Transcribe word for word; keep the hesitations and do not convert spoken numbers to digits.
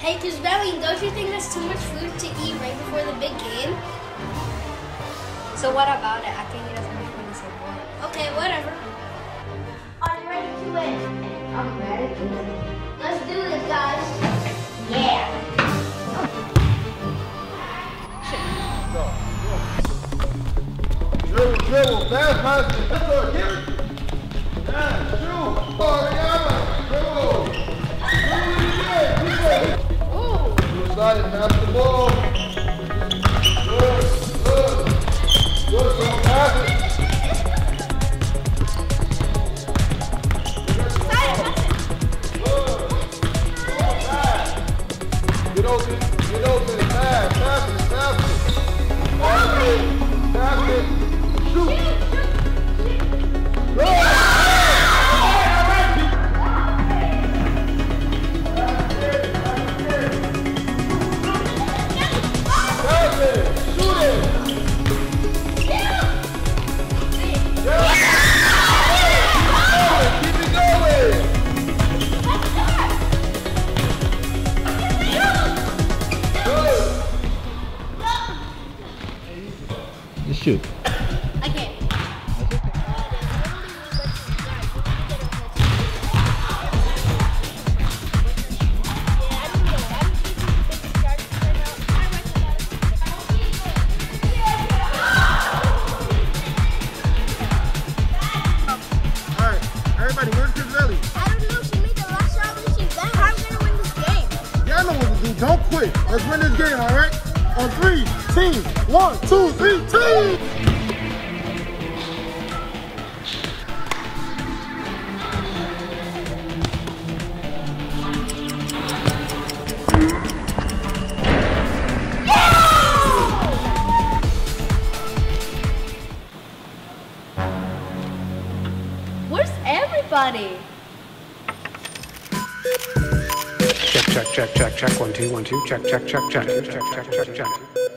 Hey, because Belly, don't you think that's too much food to eat right before the big game? So what about it? I think he doesn't make money so bored. Okay, whatever. Are you ready to win? I'm ready. Let's do this, guys. Yeah. Dribble, dribble, fast passing. That's all, get it. Yeah, shoot. Oh, Rihanna, dribble. Dribble again, keep it. Ooh. Good side, pass the ball. Good, good. Good, so pass it. Get open, get open, pass, pass it, pass it. Pass it, pass it, shoot. Go! Pass it, shoot it. Yeah. Keep it going. Just shoot. I can't. Alright, everybody, where's Kizelli? I don't know. She made the last shot when she's back. How are we gonna win this game? Y'all know what to do. Don't quit. Let's win this game, alright? On three, team. One, two, three, team. Where's everybody? Check, check, check, check, check, one, two, one, two, check, check, check, check, check, check, check, check, check.